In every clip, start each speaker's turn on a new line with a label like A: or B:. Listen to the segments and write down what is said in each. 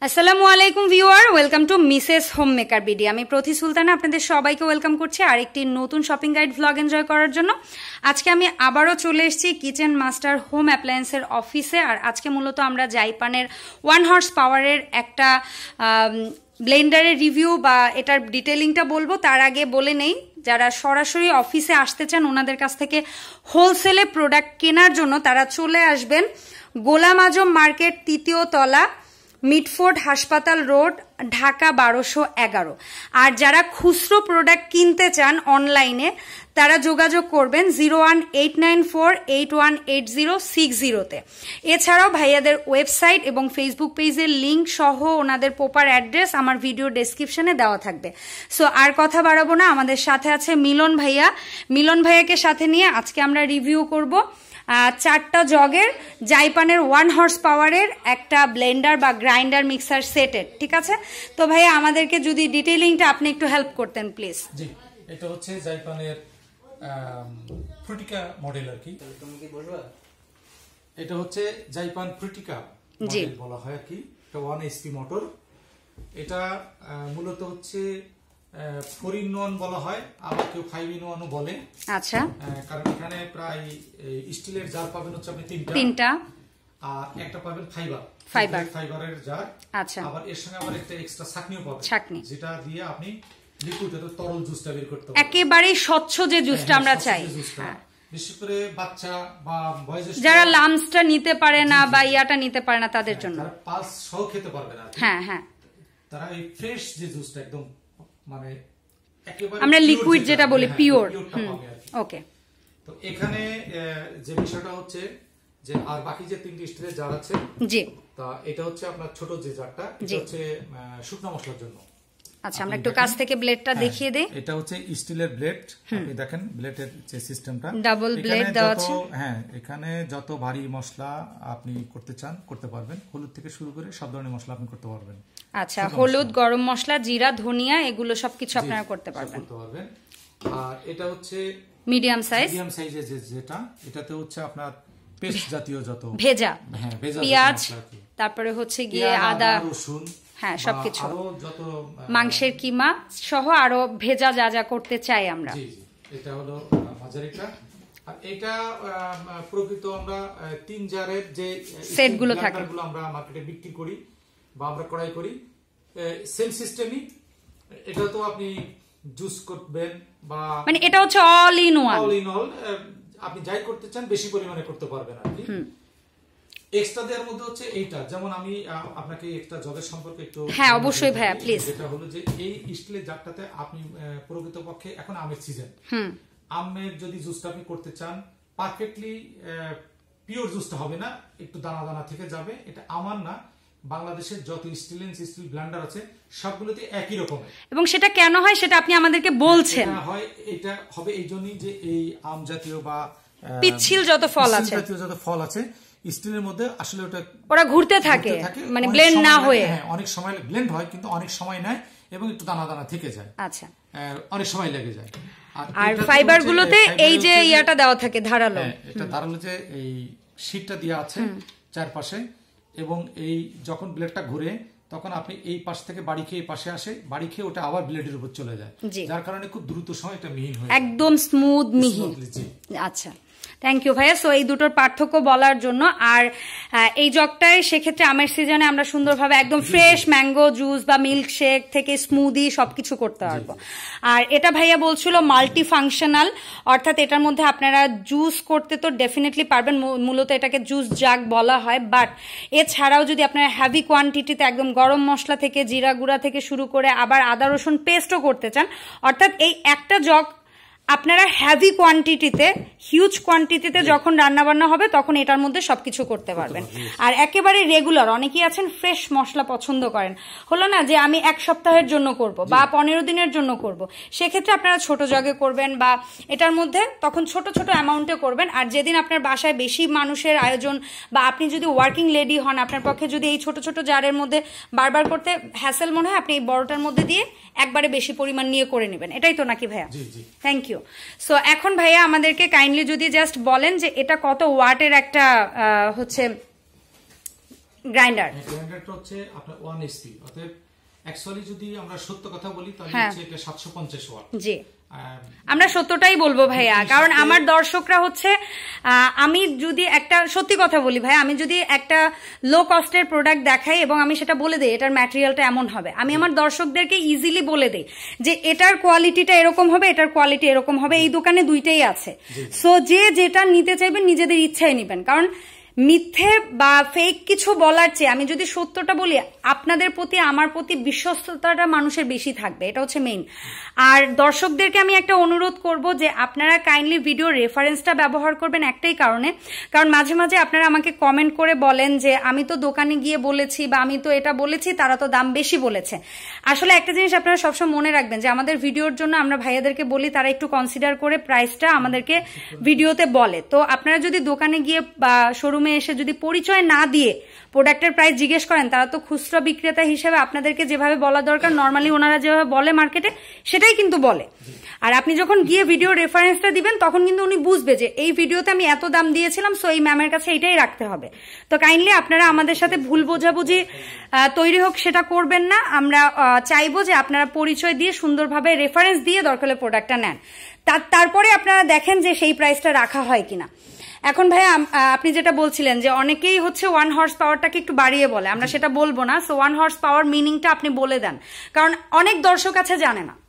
A: আসসালামু আলাইকুম viewer, welcome to Mrs home maker BD. আমি প্রতি সুলতানা আপনাদের সবাইকে ওয়েলকাম করছি আরেকটি নতুন শপিং গাইড ভ্লগ এনজয় করার জন্য। আজকে আমি আবারও চলে এসেছি কিচেন মাস্টার হোম অ্যাপ্লায়েন্সের অফিসে। আর আজকে মূলত আমরা জাইপানের 1 হর্স পাওয়ারের একটা ব্লেন্ডারের রিভিউ বা এটার ডিটেলিংটা বলবো। তার আগে বলে নেই, যারা সরাসরি অফিসে আসতে চান ওনাদের কাছ থেকে হোলসেলে প্রোডাক্ট কেনার জন্য তারা চলে আসবেন গোলাম আজম মার্কেট, 3য় তলা, মিডফোর্ড হাসপাতাল রোড, ঢাকা 1211। আর যারা খুচরো প্রোডাক্ট কিনতে চান অনলাইনে তারা যোগাযোগ করবেন 01894818060-তে। এছাড়াও ভাইয়াদের ওয়েবসাইট এবং ফেসবুক পেজের লিঙ্ক সহ ওনাদের প্রপার অ্যাড্রেস আমার ভিডিও ডেসক্রিপশনে দেওয়া থাকবে। সো আর কথা বাড়াবো না, আমাদের সাথে আছে মিলন ভাইয়া। মিলন ভাইয়াকে সাথে নিয়ে আজকে আমরা রিভিউ করব 4টা জগের জাইপানের 1 হর্স পাওয়ারের একটা ব্লেন্ডার বা গ্রাইন্ডার মিক্সার সেটের। ঠিক আছে, তো ভাইয়া আমাদেরকে যদি ডিটেইলিংটা আপনি একটু হেল্প করতেন প্লিজ।
B: জি, এটা হচ্ছে জাইপানের ফ্রুটিকা মডেল আর কি। এটা হচ্ছে জাইপান ফ্রুটিকা মডেল বলা হয় আর কি। এটা 1 HP মোটর। এটা মূলত হচ্ছে 4-in-1 বলা হয়, আবার কেউ 5-in-1 বলে।
A: আচ্ছা,
B: কারণ এখানে প্রায় স্টিলের জার পাবেন হচ্ছে আপনি তিনটা, আর একটা পাবেন ফাইবারের জার। আচ্ছা, আবার এর সঙ্গে আবার একটা এক্সট্রা ছাঁকনিও পাবেন, যেটা দিয়ে আপনি লিকুইড অথবা তরল জুসটা বের করতে পারবেন।
A: একেবারেই স্বচ্ছ যে জুসটা আমরা চাই,
B: বিশেষ করে বাচ্চা বা বয়স্ক
A: যারা লামসটা নিতে পারে না বা ইয়াটা নিতে পারে না তাদের জন্য,
B: যারা পালস সহ খেতে পারবে না।
A: হ্যাঁ হ্যাঁ,
B: তারা এই ফ্রেশ যে জুসটা একদম মানে একেবারে
A: আমরা লিকুইড যেটা বলি পিওর। ওকে,
B: তো এখানে যে বিষয়টা হচ্ছে যে আর বাকি যে 3টি স্টিলের জার আছে, জি, তা এটা হচ্ছে আপনার ছোট যে জারটা, এটা হচ্ছে শুকনো মশলার জন্য।
A: আচ্ছা, আমরা একটু কাছ থেকে ব্লেডটা দেখিয়ে দেই।
B: এটা হচ্ছে স্টিলের ব্লেড, আপনি দেখেন ব্লেডের যে সিস্টেমটা
A: ডাবল ব্লেড দেওয়া আছে।
B: হ্যাঁ, এখানে যত ভারী মশলা আপনি করতে চান করতে পারবেন, হলুদ থেকে শুরু করে সব ধরনের মশলা আপনি করতে পারবেন।
A: আচ্ছা, হলুদ, গরম মশলা, জিরা, ধনিয়া এগুলো সবকিছু আপনারা করতে পারবেন।
B: আর এটা হচ্ছে
A: মিডিয়াম সাইজের
B: যেটা, এটাতে হচ্ছে আপনার পেস্ট জাতীয় যত
A: ভেজা,
B: হ্যাঁ ভেজা
A: পেঁয়াজ, তারপরে হচ্ছে গিয়ে আদা,
B: রসুন,
A: হ্যাঁ সবকিছু,
B: আরো যত
A: মাংসের কিমা সহ আরো ভেজা যা যা করতে চাই আমরা।
B: জি জি, এটা হলো মাঝারিটা। আর এটা প্রকৃত আমরা 3 জারের যে
A: সেটগুলো থাকে
B: আমরা মার্কেটে বিক্রি করি বা আমরা ক্রয় করি, সেম সিস্টেমই। এটা তো আপনি জুস করবেন বা
A: মানে এটা হচ্ছে অল ইন অল,
B: আপনি যাই করতে চান বেশি পরিমাণে করতে পারবেন আর কি। এক্সট্রা দেওয়ার মধ্যে হচ্ছে এইটা, যেমন আমি আপনাকে একটা জগের সম্পর্কে একটু,
A: হ্যাঁ অবশ্যই ভাইয়া প্লিজ।
B: যেটা হলো যে এই স্টিলের জারটাতে আপনি প্রকৃতপক্ষে এখন আমের সিজন, আমের যদি জুসটা আপনি করতে চান পারফেক্টলি পিওর জুসটা হবে না, একটু দানা দানা থেকে যাবে। এটা আমার না, বাংলাদেশের যত স্টিল ব্লেন্ডার আছে সবগুলোতে একই রকমের। এবং
A: সেটা কেন হয় সেটা আপনি আমাদেরকে বলছেন।
B: এটা হবে এই জন্যই যে এই আম জাতীয় বা
A: পিচ্ছিল যত
B: ফল আছে স্টিলের মধ্যে আসলে
A: ওরা ঘুরতে থাকে, মানে ব্লেন্ড না হয়ে।
B: হ্যাঁ, অনেক সময় ব্লেন্ড হয় কিন্তু অনেক সময় নেয় এবং একটু দানা দানা থেকে যায়।
A: আচ্ছা,
B: অনেক সময় লেগে যায়।
A: আর ফাইবার গুলোতে এই যে ইয়াটা দেওয়া থাকে ধারালো,
B: এটা ধারালো যে এই শীটটা দেওয়া আছে চারপাশে, এবং এই যখন ব্লেডটা ঘুরে তখন আপনি এই পাশ থেকে বাড়ি খেয়ে পাশে আসে, বাড়ি খেয়ে ওটা আবার ব্লেডের উপর চলে যায়, যার কারণে খুব দ্রুত সময় এটা মিহি হয়,
A: একদম স্মুথ মিহি। আচ্ছা, থ্যাংক ইউ ভাইয়া। সো এই দুটোর পার্থক্য বলার জন্য। আর এই জগটায় সেক্ষেত্রে আমের সিজনে আমরা সুন্দরভাবে একদম ফ্রেশ ম্যাঙ্গো জুস বা মিল্কশেক থেকে স্মুদি সবকিছু করতে পারবো। আর এটা ভাইয়া বলছিল মাল্টি ফাংশনাল, অর্থাৎ এটার মধ্যে আপনারা জুস করতে তো ডেফিনেটলি পারবেন, মূলত এটাকে জুস জাগ বলা হয়। বাট এছাড়াও যদি আপনারা হ্যাভি কোয়ান্টিটিতে একদম গরম মশলা থেকে জিরা গুঁড়া থেকে শুরু করে আবার আদা রসুন পেস্টও করতে চান, অর্থাৎ এই একটা জগ আপনারা হ্যাভি কোয়ান্টিটিতে, হিউজ কোয়ান্টিটিতে যখন রান্না বান্না হবে তখন এটার মধ্যে সবকিছু করতে পারবেন। আর একেবারে রেগুলার, অনেকেই আছেন ফ্রেশ মশলা পছন্দ করেন, হলো না যে আমি 1 সপ্তাহের জন্য করব বা 15 দিনের জন্য করব, সেক্ষেত্রে আপনারা ছোট জগে করবেন বা এটার মধ্যে তখন ছোট ছোট অ্যামাউন্টে করবেন। আর যেদিন আপনার বাসায় বেশি মানুষের আয়োজন বা আপনি যদি ওয়ার্কিং লেডি হন, আপনার পক্ষে যদি এই ছোট ছোট জারের মধ্যে বারবার করতে হ্যাসেল মনে হয়, আপনি এই বড়টার মধ্যে দিয়ে একবারে বেশি পরিমাণ নিয়ে করে নেবেন। এটাই তো নাকি ভাইয়া? Thank you. সো এখন ভাইয়া আমাদেরকে কাইন্ডলি যদি জাস্ট বলেন যে এটা কত ওয়াটের একটা হচ্ছে
B: গ্রাইন্ডারটা হচ্ছে আপনার 1 HP, অতএব অ্যাকচুয়ালি যদি আমরা সত্য কথা বলি তাহলে হচ্ছে এটা 750 ওয়াট।
A: জি, আমরা সত্যটাই বলবো ভাইয়া, কারণ আমার দর্শকরা হচ্ছে, আমি যদি একটা সত্যি কথা বলি ভাই, আমি যদি একটা লো কস্টের প্রোডাক্ট দেখাই এবং আমি সেটা বলে দিই এটার ম্যাটেরিয়ালটা এমন হবে, আমি আমার দর্শকদেরকে ইজিলি বলে দিই যে এটার কোয়ালিটিটা এরকম হবে, এটার কোয়ালিটি এরকম হবে, এই দোকানে দুইটাই আছে। সো যে যেটা নিতে চাইবেন নিজেদের ইচ্ছায় নিবেন, কারণ মিথ্যে বা ফেক কিছু বলার চেয়ে আমি যদি সত্যটা বলি, আপনাদের প্রতি আমার প্রতি বিশ্বস্ততাটা মানুষের বেশি থাকবে, এটা হচ্ছে মেইন। আর দর্শকদেরকে আমি একটা অনুরোধ করব যে আপনারা কাইন্ডলি ভিডিও রেফারেন্সটা ব্যবহার করবেন একটাই কারণে, কারণ মাঝে মাঝে আপনারা আমাকে কমেন্ট করে বলেন যে আমি তো দোকানে গিয়ে বলেছি বা আমি তো এটা বলেছি, তারা তো দাম বেশি বলেছে। আসলে একটা জিনিস আপনারা সবসময় মনে রাখবেন যে আমাদের ভিডিওর জন্য আমরা ভাইয়াদেরকে বলি তারা একটু কনসিডার করে প্রাইসটা আমাদেরকে ভিডিওতে বলে। তো আপনারা যদি দোকানে গিয়ে বা শোরুমে এসে যদি পরিচয় না দিয়ে প্রোডাক্টের প্রাইস জিজ্ঞেস করেন, তারা তো খুচরা বিক্রেতা হিসেবে আপনাদেরকে যেভাবে বলা দরকার নর্মালি ওনারা যেভাবে বলে মার্কেটে সেটাই কিন্তু বলে। আর আপনি যখন গিয়ে ভিডিও রেফারেন্সটা দিবেন তখন কিন্তু উনি বুঝবে যে এই ভিডিওতে আমি এত দাম দিয়েছিলাম, সো এই ম্যামের কাছে এইটাই রাখতে হবে। তো কাইন্ডলি আপনারা আমাদের সাথে ভুল বোঝাবুঝি তৈরি হোক সেটা করবেন না। আমরা চাইবো যে আপনারা পরিচয় দিয়ে সুন্দরভাবে রেফারেন্স দিয়ে দরকার হলে প্রোডাক্টটা নেন, তারপরে আপনারা দেখেন যে সেই প্রাইসটা রাখা হয় কিনা। এখন ভাই আপনি যেটা বলছিলেন যে অনেকেই হচ্ছে 1 হর্স পাওয়ারটাকে একটু বাড়িয়ে বলে, আমরা সেটা বলবো না। সো 1 হর্স পাওয়ার মিনিংটা আপনি বলে দেন, কারণ অনেক দর্শক আছে জানে না।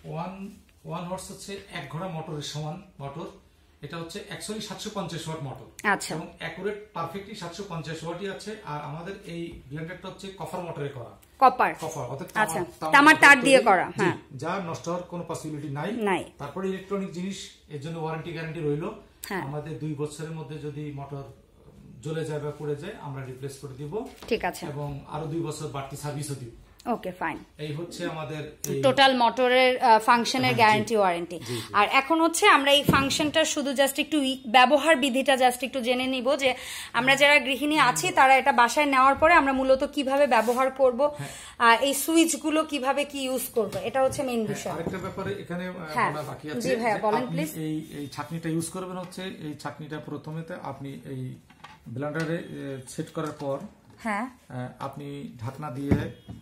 B: 1 হর্স হচ্ছে 1 ঘোড়া মোটরের সমান মোটর, এটা হচ্ছে অ্যাকচুয়ালি 750 ওয়াট মোটর।
A: আচ্ছা,
B: এবং অ্যাকুরেট পারফেক্টলি 750 ওয়াটই আছে। আর আমাদের এই ব্লেন্ডারটা হচ্ছে কপার মোটরে করা, কপার অর্থাৎ
A: তামার তার দিয়ে করা, হ্যাঁ,
B: যা নষ্ট হওয়ার কোনো পসিবিলিটি নাই। তারপরে ইলেকট্রনিক জিনিস, এর জন্য ওয়ারেন্টি গ্যারান্টি রইলো। আমাদের 2 বছরের মধ্যে যদি মোটর জ্বলে যায় বা পড়ে যায় আমরা রিপ্লেস করে দিব, ঠিক আছে, এবং আরো 2 বছর বাড়তি সার্ভিসও দিব।
A: Okay, fine.
B: এই হচ্ছে আমাদের
A: টোটাল মোটরের ফাংশনের গ্যারান্টি ওয়ারেন্টি। আর এখন হচ্ছে আমরা এই ফাংশনটা শুধু জাস্ট একটু ব্যবহার বিধিটা জাস্ট একটু জেনে নিব যে আমরা যারা গৃহিণী আছি তারা এটা বাসায় নেওয়ার পরে আমরা মূলত কিভাবে ব্যবহার করব, এই সুইচ গুলো কিভাবে কি ইউজ করব, এটা হচ্ছে মেইন বিষয়।
B: আরেকটা ব্যাপারে এখানে বলা বাকি আছে,
A: জি ভাইয়া বলেন প্লিজ।
B: এই ছাঁকনিটা ইউজ করবেন হচ্ছে, এই ছাঁকনিটা প্রথমেতে আপনি এই ব্লেন্ডারে সেট করার পর
A: হ্যাঁ
B: আপনি ঢাকনা দিয়ে,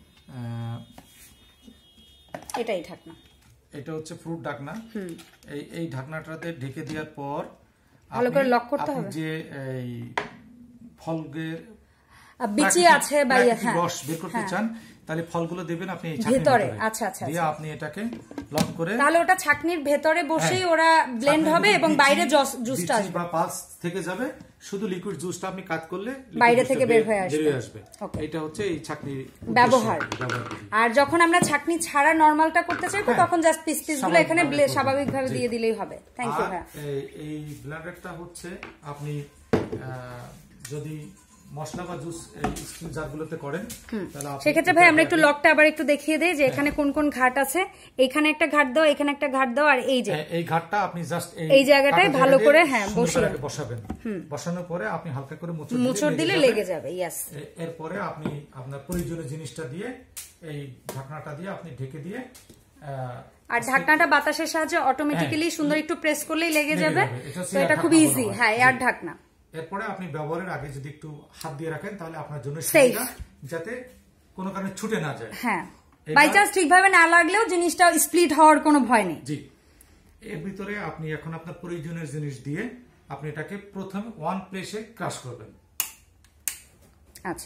A: এটাই ঢাকনা,
B: এটা হচ্ছে ফ্রুট ঢাকনা, এই ঢাকনাটাতে ঢেকে দেওয়ার পর
A: ভালো করে লক করতে হবে।
B: যে এই ফলের
A: বিচি আছে বা
B: রস বের করতে চান তাহলে ফলগুলো দেবেন আপনি এই ছাঁকনির
A: ভিতরে। আচ্ছা আচ্ছা,
B: দিয়ে আপনি এটাকে লক করে,
A: তাহলে ওটা ছাঁকনির ভেতরে বসেই ওরা ব্লেন্ড হবে এবং বাইরে জুসটা আসবে
B: বা পালস থেকে যাবে, শুধু লিকুইড জুসটা আপনি কাট করলে
A: বাইরে থেকে বের হয়ে আসবে।
B: এটা হচ্ছে এই ছাঁকনির
A: ব্যবহার। আর যখন আমরা ছাঁকনি ছাড়া নরমালটা করতে চাইবো তখন জাস্ট পিসগুলো এখানে স্বাভাবিকভাবে দিয়ে দিলেই হবে। থ্যাংক ইউ ভাই।
B: এই ব্লেন্ডারটা হচ্ছে আপনি যদি মশলা বা জুস স্টিল জারগুলোতে করেন তাহলে
A: সেক্ষেত্রে ভাই আমরা একটু লকটা আবার একটু দেখিয়ে দেই যে এখানে কোন কোন ঘাট আছে। এখানে একটা ঘাট দাও, এখানে একটা ঘাট দাও, আর এই যে
B: এই ঘাটটা আপনি জাস্ট
A: এই জায়গাটায় ভালো করে
B: বসাবেন। বসানোর পরে আপনি হালকা করে
A: মুচড় দিলে লেগে যাবে। ইয়েস।
B: এরপরে আপনি আপনার প্রয়োজনীয় জিনিসটা দিয়ে এই ঢাকনাটা দিয়ে আপনি ঢেকে দিয়ে,
A: আর ঢাকনাটা বাতাসের সাহায্যে অটোমেটিক্যালি সুন্দর একটু প্রেস করলেই লেগে যাবে। তো এটা খুব ইজি। হ্যাঁ, এয়ার ঢাকনা।
B: এরপরে আপনি ব্যবহারের আগে যদি একটু হাত দিয়ে রাখেন তাহলে আপনার জন্য সুবিধা, যাতে কোনো কারণে ছুটে না যায়।
A: হ্যাঁ, বাই চান্স ঠিকভাবে না লাগলেও জিনিসটা স্প্লিট হওয়ার কোনো ভয় নেই।
B: জি। এর ভিতরে আপনি এখন আপনার প্রয়োজনীয় জিনিস দিয়ে আপনি এটাকে প্রথমে 1 প্লেসে ক্রাশ করবেন।
A: আচ্ছা,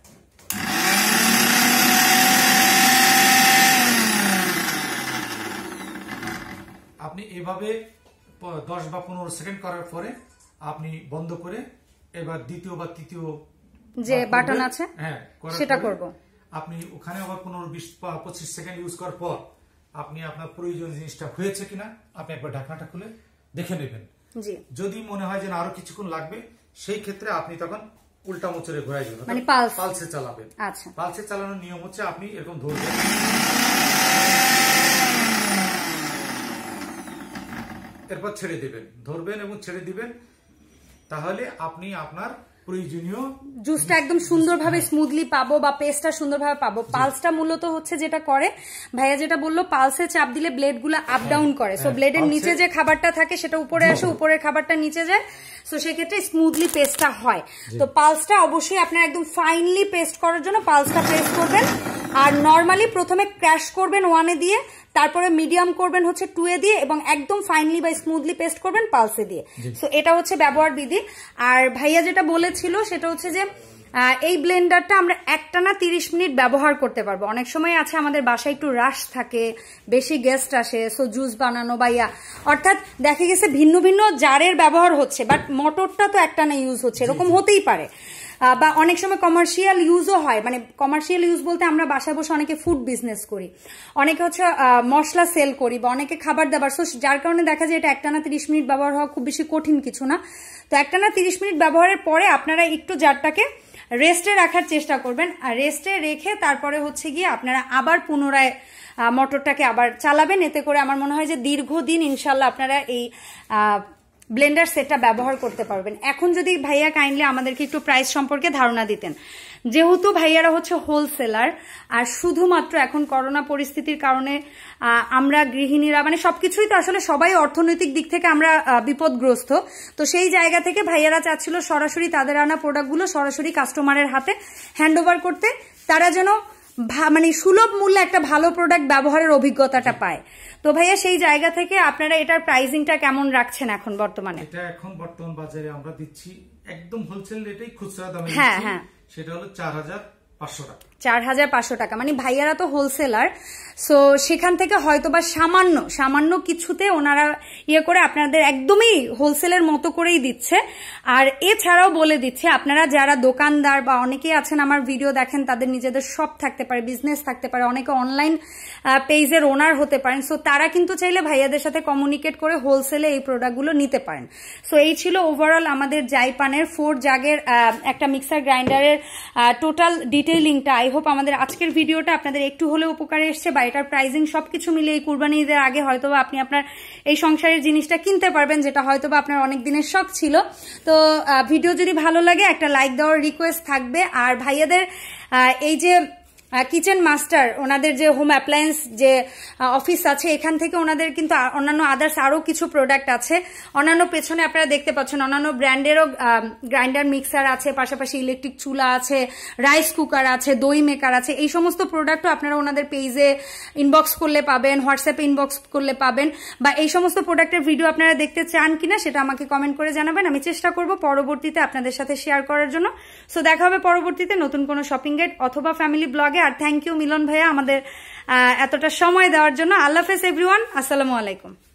B: আপনি এভাবে 10 বা 15 সেকেন্ড করার পরে আপনি বন্ধ করে এবার দ্বিতীয় বা তৃতীয়
A: যে বাটন আছে সেটা করব।
B: আপনি ওখানে আবার 15-20 বা 25 সেকেন্ড ইউজ করার পর আপনি আপনার প্রয়োজনীয় জিনিসটা হয়েছে কিনা আপনি একবার ঢাকনাটা খুলে দেখে নেবেন।
A: জি।
B: যদি মনে হয় যে আরো কিছুক্ষণ লাগবে সেই ক্ষেত্রে আপনি তখন উল্টা মোচড়ে ঘোরাই দেবেন,
A: মানে
B: পালসে চালাবেন।
A: আচ্ছা,
B: পালসে চালানোর নিয়ম হচ্ছে আপনি এরকম ধরবেন, এরপর ছেড়ে দিবেন, ধরবেন এবং ছেড়ে দিবেন, তাহলে আপনি আপনার প্রয়োজনীয়
A: জুসটা একদম সুন্দরভাবে স্মুথলি পাবো বা পেস্টটা সুন্দরভাবে পাবো। পালসটা মূলত হচ্ছে যেটা করে ভাইয়া যেটা বললো, পালসে চাপ দিলে ব্লেড গুলো আপ ডাউন করে, সো ব্লেডের নিচে যে খাবারটা থাকে সেটা উপরে আসে, উপরের খাবারটা নিচে যায়, সো সেক্ষেত্রে স্মুথলি পেস্টটা হয়। তো পালসটা অবশ্যই আপনার একদম ফাইনলি পেস্ট করার জন্য পালসটা পেস্ট করবেন। আর নর্মালি প্রথমে ক্র্যাশ করবেন 1 দিয়ে, তারপরে মিডিয়াম করবেন হচ্ছে 2 দিয়ে, এবং একদম ফাইনলি বা স্মুথলি পেস্ট করবেন পালসে দিয়ে। সো এটা হচ্ছে ব্যবহার বিধি। আর ভাইয়া যেটা বলেছিল সেটা হচ্ছে যে এই ব্লেন্ডারটা আমরা একটানা 30 মিনিট ব্যবহার করতে পারবো। অনেক সময় আছে আমাদের বাসায় একটু রাশ থাকে, বেশি গেস্ট আসে, সো জুস বানানো বা অর্থাৎ দেখা গেছে ভিন্ন ভিন্ন জারের ব্যবহার হচ্ছে, বাট মোটরটা তো একটানা ইউজ হচ্ছে, এরকম হতেই পারে। বা অনেক সময় কমার্শিয়াল ইউজও হয়, মানে কমার্শিয়াল ইউজ বলতে আমরা বাসায় বসে অনেকে ফুড বিজনেস করি, অনেকে হচ্ছে মশলা সেল করি, বা অনেকে খাবার দাবার, সো যার কারণে দেখা যায় এটা একটানা 30 মিনিট ব্যবহার হওয়া খুব বেশি কঠিন কিছু না। তো একটানা 30 মিনিট ব্যবহারের পরে আপনারা একটু জারটাকে রেস্টে রাখার চেষ্টা করবেন, আর রেস্টে রেখে তারপরে হচ্ছে গিয়ে আপনারা আবার পুনরায় মোটরটাকে আবার চালাবেন। এতে করে আমার মনে হয় যে দীর্ঘদিন ইনশাল্লাহ আপনারা এই ব্লেন্ডার সেটটা ব্যবহার করতে পারবেন। এখন যদি ভাইয়া কাইন্ডলি আমাদেরকে একটু প্রাইস সম্পর্কে ধারণা দিতেন, যেহেতু ভাইয়ারা হচ্ছে হোলসেলার, আর শুধুমাত্র এখন করোনা পরিস্থিতির কারণে আমরা গৃহিণীরা মানে সবকিছুই তো আসলে সবাই অর্থনৈতিক দিক থেকে আমরা বিপদগ্রস্ত, তো সেই জায়গা থেকে ভাইয়ারা চাচ্ছিল সরাসরি তাদের আনা প্রোডাক্টগুলো সরাসরি কাস্টমারের হাতে হ্যান্ড ওভার করতে, তারা যেন মানে সুলভ মূল্যে একটা ভালো প্রোডাক্ট ব্যবহারের অভিজ্ঞতাটা পায়। তো ভাইয়া সেই জায়গা থেকে আপনারা এটার প্রাইসিংটা কেমন রাখছেন এখন বর্তমানে?
B: এটা এখন বর্তমান বাজারে আমরা দিচ্ছি একদম হোলসেল রেটেই, খুচরা দামে
A: হ্যাঁ হ্যাঁ,
B: সেটা হলো 4500 টাকা।
A: 4500 টাকা, মানে ভাইয়ারা তো হোলসেলার, সো সেখান থেকে হয়তো বা সামান্য কিছুতে ওনারা করে আপনাদের একদমই হোলসেলের মতো করেই দিচ্ছে। আর এছাড়াও বলে দিচ্ছে, আপনারা যারা দোকানদার বা অনেকেই আছেন আমার ভিডিও দেখেন, তাদের নিজেদের শপ থাকতে পারে, বিজনেস থাকতে পারে, অনেকে অনলাইন পেজের ওনার হতে পারেন, সো তারা কিন্তু চাইলে ভাইয়াদের সাথে কমিউনিকেট করে হোলসেলে এই প্রোডাক্টগুলো নিতে পারেন। সো এই ছিল ওভারঅল আমাদের জাইপানের 4 জাগের একটা মিক্সার গ্রাইন্ডারের টোটাল ডিটেইলিংটা। আই হোপ আমাদের আজকের ভিডিওটা আপনাদের একটু হলেও উপকারে এসছে, বা এটার প্রাইসিং সবকিছু মিলে এই কুরবানি ঈদের আগে হয়তোবা আপনি আপনার এই সংসারের জিনিসটা কিনতে পারবেন, যেটা হয়তোবা আপনার অনেক দিনের শখ ছিল। তো ভিডিও যদি ভালো লাগে একটা লাইক দেওয়ার রিকোয়েস্ট থাকবে। আর ভাইয়াদের এই যে কিচেন মাস্টার, ওনাদের যে হোম অ্যাপ্লায়েন্স যে অফিস আছে, এখান থেকে ওনাদের কিন্তু অন্যান্য আদার্স আরো কিছু প্রোডাক্ট আছে। অন্যান্য পেছনে আপনারা দেখতে পাচ্ছেন অন্যান্য ব্র্যান্ডেরও গ্রাইন্ডার মিক্সার আছে, পাশাপাশি ইলেকট্রিক চুলা আছে, রাইস কুকার আছে, দই মেকার আছে। এই সমস্ত প্রোডাক্টও আপনারা ওনাদের পেজে ইনবক্স করলে পাবেন, হোয়াটসঅ্যাপে ইনবক্স করলে পাবেন, বা এই সমস্ত প্রোডাক্টের ভিডিও আপনারা দেখতে চান কিনা সেটা আমাকে কমেন্ট করে জানাবেন। আমি চেষ্টা করব পরবর্তীতে আপনাদের সাথে শেয়ার করার জন্য। সো দেখা হবে পরবর্তীতে নতুন কোনো শপিং গাইড অথবা ফ্যামিলি ব্লগে। আর থ্যাংক ইউ মিলন ভাইয়া আমাদের এতটা সময় দেওয়ার জন্য। আল্লাহ হাফেজ এভরিওয়ান, আসসালামু আলাইকুম।